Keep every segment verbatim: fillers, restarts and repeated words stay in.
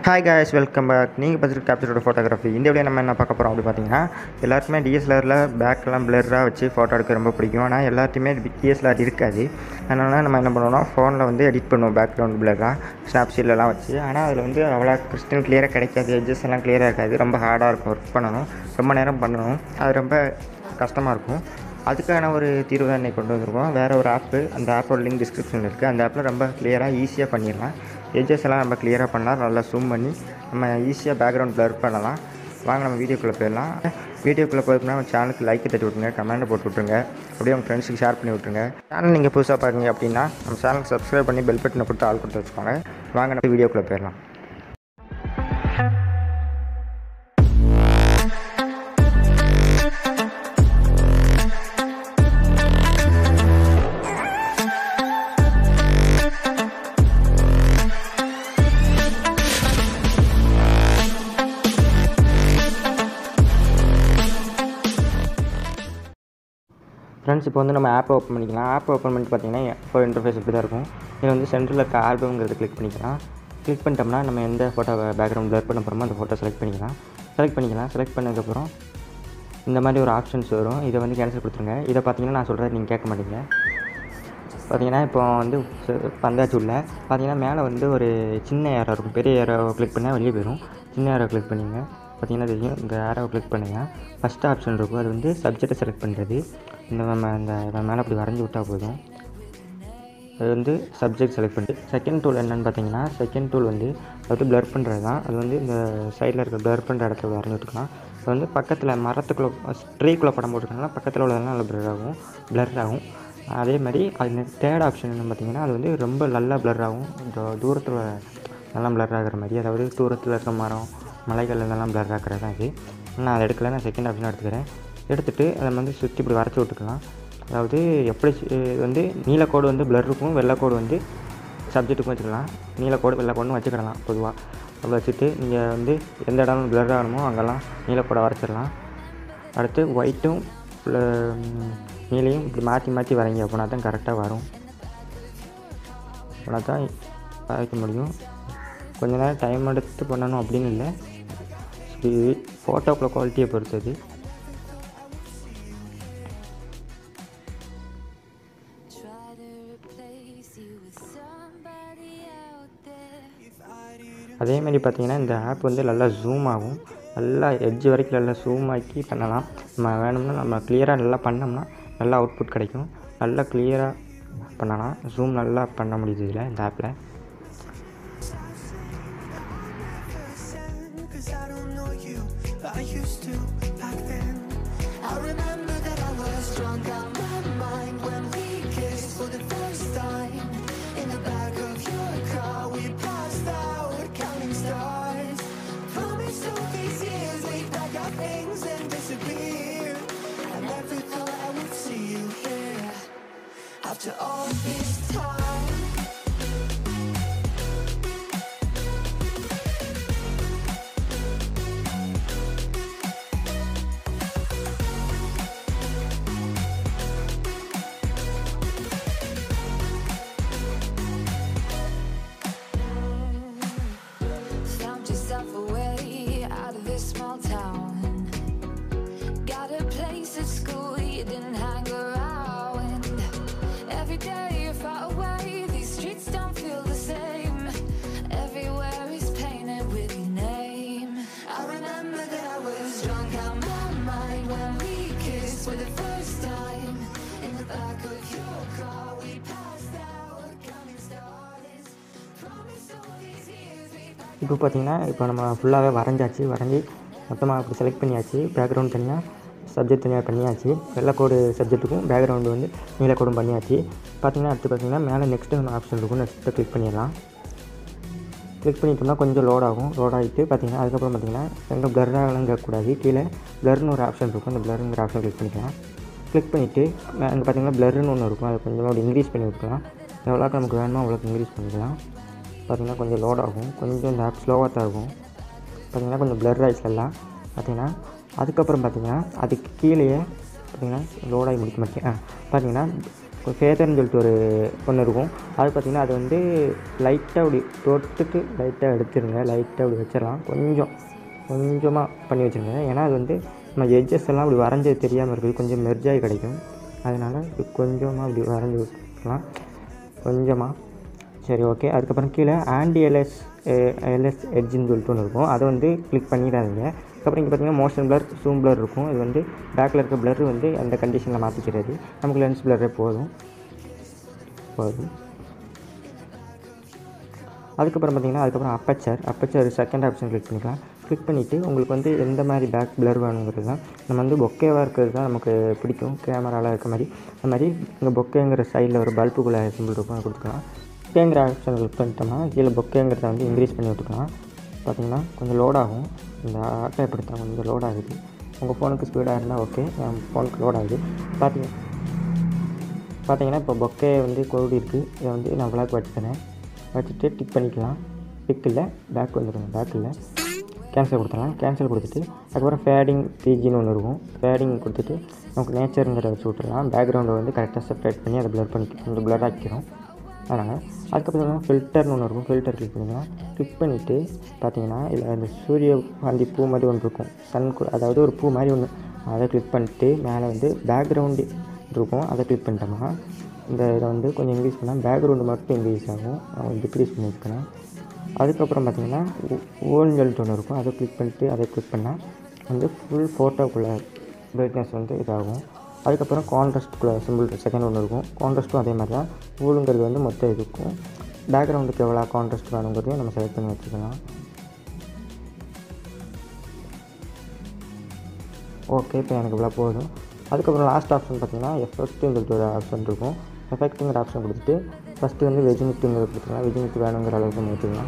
Hi guys, welcome back. நீங்கள் பார்த்துட்டு கேப்சரோட photography. இந்த வீடியோ நம்ம என்ன பார்க்க போகிறோம் அப்படி பார்த்தீங்கன்னா, எல்லாருக்குமே டிஎஸ்எல்ஆரில் பேக்கெலாம் பிளராக வச்சு ஃபோட்டோ எடுக்க ரொம்ப பிடிக்கும். ஆனால் எல்லாத்தையுமே டிஎஸ்எல்ஆர் இருக்காது. அதனால் நம்ம என்ன பண்ணுவோம்னா, ஃபோனில் வந்து எடிட் பண்ணுவோம் பேக்ரவுண்ட் பிளராக ஸ்னாப்சீட்லலாம் வச்சு. ஆனால் அதில் வந்து அவ்வளோ கிறிஸ்டல் கிளியராக கிடைக்காது, எட்ஜஸ் எல்லாம் கிளியராக இருக்காது, ரொம்ப ஹார்டாக இருக்கும், ஒர்க் பண்ணணும், ரொம்ப நேரம் பண்ணணும், அது ரொம்ப கஷ்டமாக இருக்கும். அதுக்கான ஒரு தீர்வு தான் இன்றைக்கி கொண்டு வந்திருக்கோம். வேறு ஒரு ஆப்பு, அந்த ஆப்போட லிங்க் டிஸ்கிரிப்ஷனில் இருக்குது. அந்த ஆப்பில் ரொம்ப கிளியராக ஈஸியாக பண்ணிடலாம். எட்ஜஸ் எல்லாம் நம்ம கிளியராக பண்ணலாம், நல்லா ஜூம் பண்ணி நம்ம ஈஸியாக பேக்ரவுண்ட் பிளர் பண்ணலாம். வாங்க நம்ம வீடியோக்குள்ளே போயிடலாம். வீடியோக்குள்ளே போயிருந்தா நம்ம சேனலுக்கு லைக் தட்டி விட்ருங்க, கமெண்ட் போட்டு விட்ருங்க, அப்படியே உங்கள் ஃப்ரெண்ட்ஸுக்கு ஷேர் பண்ணி விட்ருங்க. சேனல் நீங்கள் புதுசாக பார்க்குறீங்க அப்படின்னா நம்ம சேனலுக்கு சப்ஸ்கிரைப் பண்ணி பெல் பட்டனை கொடுத்து ஆள் கொடுத்து வச்சுக்கோங்க. வாங்க நம்ம வீடியோக்குள்ளே போயிடலாம். ஃப்ரெண்ட்ஸ், இப்போ வந்து நம்ம ஆப்பை ஓப்பன் பண்ணிக்கலாம். ஆப் ஓப்பன் பண்ணிட்டு பார்த்தீங்கன்னா ஃபோட்டோ இன்டர்ஃபேஸ் இப்படி தான் இருக்கும். இதில் வந்து சென்டரில் இருக்க ஆல்பம்ங்கிறது கிளிக் பண்ணிக்கலாம். கிளிக் பண்ணிட்டோம்னா நம்ம எந்த ஃபோட்டோ பேக்ரவுண்ட் பிளர் பண்ண போகிறோமோ அந்த ஃபோட்டோ செலக்ட் பண்ணிக்கலாம். செலக்ட் பண்ணிக்கலாம் செலக்ட் பண்ணதுக்கப்புறம் இந்த மாதிரி ஒரு ஆப்ஷன்ஸ் வரும். இதை வந்து கேன்சல் கொடுத்துருங்க. இதை பார்த்தீங்கன்னா நான் சொல்கிறது நீங்கள் கேட்க மாட்டீங்க. பார்த்தீங்கன்னா இப்போ வந்து பந்தாச்சு உள்ள பார்த்தீங்கன்னா மேலே வந்து ஒரு சின்ன ஏரோ இருக்கும். பெரிய ஏரோ கிளிக் பண்ணால் வெளியே போயிடும். சின்ன ஏரோ கிளிக் பண்ணிங்க. பார்த்திங்கன்னா தெரியும், இந்த ஏரோவை கிளிக் பண்ணுங்கள். ஃபஸ்ட் ஆப்ஷன் இருக்கும், அது வந்து சப்ஜெக்டை செலக்ட் பண்ணுறது. இந்த நம்ம இந்த மேலே அப்படி வரைஞ்சி விட்டால் போதும். அது வந்து சப்ஜெக்ட் செலக்ட் பண்ணிட்டு செகண்ட் டூல் என்னென்னு பார்த்தீங்கன்னா, செகண்ட் டூல் வந்து அது பிளர் பண்ணுறது தான். அது வந்து இந்த சைடில் இருக்க பிளர் பண்ணுற இடத்துல வரைஞ்சி விட்டுக்கலாம். அது வந்து பக்கத்தில் மரத்துக்குள்ளே ட்ரீக்குள்ளே படம் போட்டுருக்கனால பக்கத்தில் உள்ளதெல்லாம் நல்லா பிளர் ஆகும் பிளர் ஆகும் அதே மாதிரி அது தேர்ட் ஆப்ஷன் என்ன பார்த்தீங்கன்னா, அது வந்து ரொம்ப நல்லா பிளர் ஆகும். தூரத்தில் நல்லா பிளர் ஆகிற மாதிரி, அதாவது தூரத்தில் இருக்க மரம் மலைகள் இதெல்லாம் பிளர் ஆகிறது தான் இது. நான் அதை எடுக்கலை, நான் செகண்ட் ஆப்ஷன் எடுத்துக்கிறேன். எடுத்துகிட்டு அதை வந்து சுற்றி இப்படி வரைச்சி விட்டுக்கலாம். அதாவது எப்படி வந்து நீலக்கோடு வந்து பிளர் இருக்கும், வெள்ளைக்கோடு வந்து சப்ஜெக்ட்டுக்கும் வச்சுக்கலாம். நீலக்கோடு வெள்ளைக்கோடுன்னு வச்சுக்கிடலாம் பொதுவாக. அப்படி வச்சுட்டு நீங்கள் வந்து எந்த இடம் பிளர் ஆகணுமோ அங்கெல்லாம் நீலக்கோடை வரைச்சிடலாம். அடுத்து ஒயிட்டும் நீலையும் இப்படி மாற்றி மாற்றி வரைங்க. அப்படின்னா தான் கரெக்டாக வரும், அப்படின்னா தான் வரைக்க முடியும். கொஞ்ச நேரம் டைம் எடுத்து பண்ணணும் அப்படின்னு இல்லை, ஃபோட்டோக்குள்ள குவாலிட்டியை பொறுத்தது. அதேமாதிரி பார்த்திங்கன்னா இந்த ஆப் வந்து நல்லா ஜூம் ஆகும், நல்லா எட்ஜ் வரைக்கும் நல்லா ஜூம் ஆக்கி பண்ணலாம். நம்ம வேணும்னா நம்ம கிளியராக நல்லா பண்ணோம்னா நல்லா அவுட்புட் கிடைக்கும். நல்லா கிளியராக பண்ணலாம், ஜூம் நல்லா பண்ண முடியுது இதில் இந்த ஆப்பில். I used to back then. I remember that I was drunk out my mind when we kissed for the first time. In the back of your car we passed out counting stars. Promised all these years we'd pack our things and disappear. I never thought I would see you here after all this time. இப்போ பார்த்திங்கன்னா இப்போ நம்ம ஃபுல்லாகவே வரைஞ்சாச்சு. வரைஞ்சி மொத்தமாக அப்படி select பண்ணியாச்சு. Background தனியாக சப்ஜெக்ட் தனியாக பண்ணியாச்சு. வெள்ளைக்கோடு சப்ஜெக்ட்டுக்கும் பேக்ரவுண்டு வந்து நீலக்கோடும் பண்ணியாச்சு. பார்த்திங்கன்னா அடுத்து பார்த்திங்கன்னா மேலே நெக்ஸ்ட்டு நம்ம ஆப்ஷன் இருக்கும், நெக்ஸ்ட்டு கிளிக் பண்ணிடலாம். கிளிக் பண்ணிட்டோம்னா கொஞ்சம் லோட் ஆகும். லோட் ஆகிட்டு பார்த்திங்கன்னா அதுக்கப்புறம் பார்த்திங்கன்னா எங்கே பிளர்ராகலாம் கேட்கக்கூடாது, கீழே பிளர்னு ஒரு ஆப்ஷன் இருக்கும். அந்த பிளருங்கிற ஆப்ஷன் கிளிக் பண்ணிக்கலாம். கிளிக் பண்ணிவிட்டு அங்கே பார்த்திங்கன்னா பிளருன்னு ஒன்று இருக்கும், அதை கொஞ்சமாக அப்படி இன்க்ரீஸ் பண்ணி விட்டுக்கலாம். எவ்வளோக்கு நமக்கு வேணுமோ அவ்வளோக்கு இன்க்ரீஸ் பண்ணிக்கலாம். பார்த்திங்கன்னா கொஞ்சம் லோட் ஆகும், கொஞ்சம் இந்த ஆப் ஸ்லோவாக தான் இருக்கும். பார்த்திங்கன்னா கொஞ்சம் பிளர் ஆகிடுச்சு எல்லாம். பார்த்திங்கன்னா அதுக்கப்புறம் பார்த்திங்கன்னா அதுக்கு கீழேயே பார்த்திங்கன்னா லோடாகி முடிக்க மாட்டேன். பார்த்திங்கன்னா ஃபேதர்னு சொல்லிட்டு ஒரு ஒன்று இருக்கும். அது பார்த்திங்கன்னா அது வந்து லைட்டாக அப்படி தொட்டுட்டு லைட்டாக எடுத்துருங்க. லைட்டாக அப்படி வச்சிடலாம். கொஞ்சம் கொஞ்சமாக பண்ணி வச்சுருங்க. ஏன்னா அது வந்து நம்ம எட்ஜஸ் எல்லாம் அப்படி வரைஞ்சது தெரியாமல் இருக்குது, கொஞ்சம் மெர்ஜாகி கிடைக்கும். அதனால் இப்படி கொஞ்சமாக அப்படி வரைஞ்சி விட்டுக்கலாம் கொஞ்சமாக. சரி, ஓகே. அதுக்கப்புறம் கீழே ஆன்டி எல்எஸ் எல்எஸ் எட்ஜின்னு சொல்லிட்டு ஒன்று இருக்கும். அதை வந்து கிளிக் பண்ணிடாதீங்க. அதுக்கப்புறம் இங்கே பார்த்திங்கன்னா மோஷன் பிளர், ஜூம் பிளர் இருக்கும். இது வந்து பேக்கில் இருக்க பிளர் வந்து அந்த கண்டிஷனில் மாற்றிக்கிறது. நமக்கு லென்ஸ் பிளரே போதும் போதும் அதுக்கப்புறம் பார்த்திங்கன்னா அதுக்கப்புறம் aperture aperture second option click பண்ணிக்கலாம். கிளிக் பண்ணிவிட்டு உங்களுக்கு வந்து எந்த மாதிரி பேக் பிளர் வேணுங்கிறது தான். நம்ம வந்து பொக்கேவாக இருக்கிறது தான் நமக்கு பிடிக்கும், கேமராவில் இருக்க மாதிரி. அந்த மாதிரி இங்கே பொக்கேங்கிற சைடில் ஒரு பல்புக்குள்ளே சிம்பிள் இருக்கும், அதை கொடுத்துக்கலாம். பொக்கேங்கிற ஆப்ஷன் கிளிக் பண்ணிட்டோம்னா கீழே பொக்கேங்கிறத வந்து இன்க்ரீஸ் பண்ணி விட்டுக்கலாம். பார்த்திங்கன்னா கொஞ்சம் லோட் ஆகும். இந்த ஆட்டை எப்படி தான் கொஞ்சம் லோட் ஆகுது. உங்கள் ஃபோனுக்கு ஸ்பீடாக இருந்தால் ஓகே, என் ஃபோனுக்கு லோட் ஆகுது. பார்த்திங்க பார்த்தீங்கன்னா இப்போ பொக்கே வந்து கோடி இருக்குது. இதை வந்து நான் பிளாக் வச்சுக்கிறேன். வச்சுட்டு டிக் பண்ணிக்கலாம். டிக் இல்லை, பேக் வந்துடுங்க. பேக் இல்லை, கேன்சல் கொடுத்துடலாம். கேன்சல் கொடுத்துட்டு அதுக்கப்புறம் ஃபேடிங் பிஜின்னு ஒன்று இருக்கும். ஃபேடிங் கொடுத்துட்டு நமக்கு நேச்சருங்கிற வச்சு விட்டுடலாம். பேக்ரவுண்டை வந்து கரெக்டாக செப்பரேட் பண்ணி அதை ப்ளர் பண்ணி கொஞ்சம் ப்ளர் ஆக்கிடும். அதனால் அதுக்கப்புறம் ஃபில்டர்னு ஒன்று இருக்கும். ஃபில்டர் கிளிக் பண்ணிக்கலாம். கிளிக் பண்ணிவிட்டு பார்த்தீங்கன்னா இதில் அந்த சூரிய காந்தி பூ மாதிரி ஒன்று இருக்கும், சன், அதாவது ஒரு பூ மாதிரி ஒன்று. அதை கிளிக் பண்ணிட்டு மேலே வந்து பேக்ரவுண்டு இருக்கும். அதை கிளிக் பண்ணிட்டோம்னா இந்த இதை வந்து கொஞ்சம் இன்க்ரீஸ் பண்ணால் பேக்ரவுண்டு மட்டும் இன்க்ரீஸ் ஆகும். அவங்க டிக்ரீஸ் பண்ணி வச்சுக்கணும். அதுக்கப்புறம் பார்த்திங்கன்னா ஓன் சொல்லிட்டு ஒன்று இருக்கும். அதை கிளிக் பண்ணிவிட்டு அதை கிளிக் பண்ணால் வந்து ஃபுல் ஃபோட்டோக்குள்ளே பிரைட்னஸ் வந்து இதாகும். அதுக்கப்புறம் கான்ட்ராஸ்ட்டுக்குள்ளே சிம்பிள் செகண்ட் ஒன்று இருக்கும். கான்ட்ராஸ்ட்டும் அதே மாதிரி தான். ஊழுங்கிறது வந்து மொத்தம் இருக்கும். பேக்ரவுண்டுக்கு எவ்வளோ கான்ட்ராஸ்ட் வேணுங்கிறதையும் நம்ம செலக்ட் பண்ணி வச்சுக்கலாம். ஓகே, இப்போ எனக்கு இவ்வளோ போதும். அதுக்கப்புறம் லாஸ்ட் ஆப்ஷன் பார்த்திங்கன்னா எஃபெக்ட்டுன்னு சொல்லிட்டு ஒரு ஆப்ஷன் இருக்கும். எஃபெக்ட்டுங்கிற ஆப்ஷன் கொடுத்துட்டு ஃபஸ்ட்டு வந்து வெஜினிட்டுங்கிறது கொடுத்துக்கலாம். வெஜினிட்டு வேணுங்கிற அளவுக்கு நம்ம வச்சுக்கலாம்.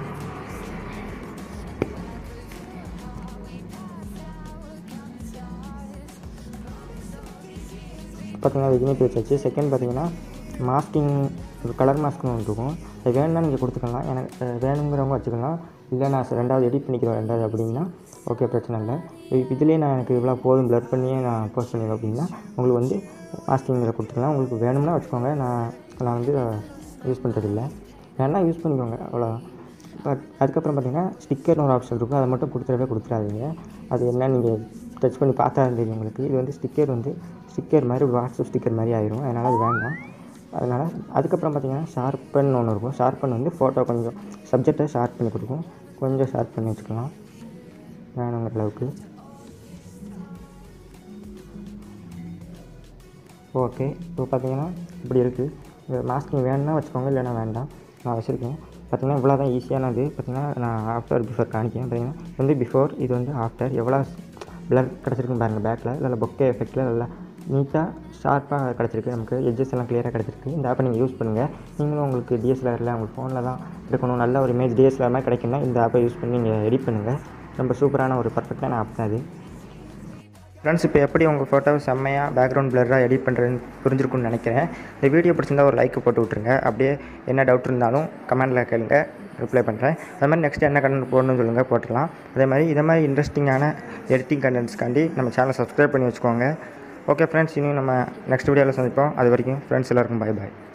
பார்த்திங்கன்னா வெஜினிட்டு வச்சாச்சு. செகண்ட் பார்த்திங்கன்னா மாஸ்கிங், ஒரு கலர் மாஸ்க்னு ஒன்று இருக்கும். அது வேணும்னா நீங்கள் கொடுத்துக்கலாம். எனக்கு வேணுங்கிறவங்க வச்சுக்கலாம். இல்லை நான் ரெண்டாவது எடிட் பண்ணிக்கிறேன் ரெண்டாவது அப்படின்னா ஓகே, பிரச்சனை இல்லை. இதிலே நான் எனக்கு இவ்வளோ போதும் ப்ளர் பண்ணியே நான் போஸ்ட் பண்ணிடுவேன் அப்படின்னா உங்களுக்கு வந்து மாஸ்கிங்கில் கொடுத்துக்கலாம். உங்களுக்கு வேணும்னா வச்சுக்கோங்க. நான் நான் வந்து யூஸ் பண்ணுறதில்ல. வேணா யூஸ் பண்ணிக்கோங்க, அவ்வளோ. பட் அதுக்கப்புறம் பார்த்திங்கன்னா ஸ்டிக்கர்னு ஒரு ஆப்ஷன் இருக்கும். அதை மட்டும் கொடுத்துடவே கொடுத்துடாதீங்க. அது என்ன நீங்கள் டச் பண்ணி பார்த்தா தெரியும் உங்களுக்கு. இது வந்து ஸ்டிக்கர் வந்து ஸ்டிக்கர் மாதிரி ஒரு வாட்ஸ்அப் ஸ்டிக்கர் மாதிரி ஆயிரும். அதனால் அது வேண்டாம். அதனால் அதுக்கப்புறம் பார்த்திங்கன்னா ஷார்ப்பன் ஒன்று இருக்கும். ஷார்ப்பன் வந்து ஃபோட்டோ கொஞ்சம் சப்ஜெக்டை ஷார்ப் பண்ணி கொடுக்கும். கொஞ்சம் ஷார்ப் பண்ணி வச்சுக்கலாம் வேணுங்கிற அளவுக்கு. ஓகே, இப்போ பார்த்திங்கன்னா இப்படி இருக்குது. இந்த மாஸ்கிங் வேணும்னா வச்சுக்கோங்க, இல்லைனா வேண்டாம். நான் வச்சுருக்கேன். பார்த்திங்கன்னா இவ்வளோ தான் ஈஸியானது. பார்த்திங்கன்னா நான் ஆஃப்டர் பிஃபோர் காணிக்கிறேன். பார்த்திங்கன்னா வந்து பிஃபோர், இது வந்து ஆஃப்டர். எவ்வளோ பிளர் கிடச்சிருக்குன்னு பாருங்கள். பேக்கில் இதில் பொக்கே எஃபெக்டில் நல்லா நீட்டாக ஷார்ப்பாக கிடச்சிருக்கு. நமக்கு எட்ஜஸ் எல்லாம் கிளியராக கிடச்சிருக்கு. இந்த ஆப்பை நீங்கள் யூஸ் பண்ணுங்கள். நீங்களும் உங்களுக்கு டிஎஸ்எல்ஆரில் உங்களுக்கு ஃபோனில் தான் எடுக்கணும், நல்ல ஒரு இமேஜ் டிஎஸ்எல்ஆர் மாதிரி கிடைக்குன்னா இந்த ஆப்பை யூஸ் பண்ணி நீங்கள் எடிட் பண்ணுங்கள். ரொம்ப சூப்பரான ஒரு பர்ஃபெக்டான ஆப் தான் அது. ஃப்ரெண்ட்ஸ், இப்போ எப்படி உங்கள் ஃபோட்டோவை செம்மையாக பேக்ரவுண்ட் பிளராக எடிட் பண்ணுறதுன்னு புரிஞ்சிருக்குன்னு நினைக்கிறேன். இந்த வீடியோ பிடிச்சிருந்தா ஒரு லைக் போட்டு விட்ருங்க. அப்படியே என்ன டவுட் இருந்தாலும் கமெண்டில் கேளுங்க, ரிப்ளை பண்ணுறேன். அது மாதிரி நெக்ஸ்ட் என்ன கண்டென்ட் போடணும்னு சொல்லுங்கள், போட்டுடலாம். அதே மாதிரி இதே மாதிரி இன்ட்ரெஸ்டிங்கான எடிட்டிங் கண்டென்ட்ஸ்க்காண்டி நம்ம சேனலை சப்ஸ்கிரைப் பண்ணி வச்சுக்கோங்க. ஓகே ஃப்ரெண்ட்ஸ், இனி நம்ம நெக்ஸ்ட் வீடியோவில் சந்திப்போம். அது வரைக்கும் ஃப்ரெண்ட்ஸ் எல்லாருக்கும் பை பாய்.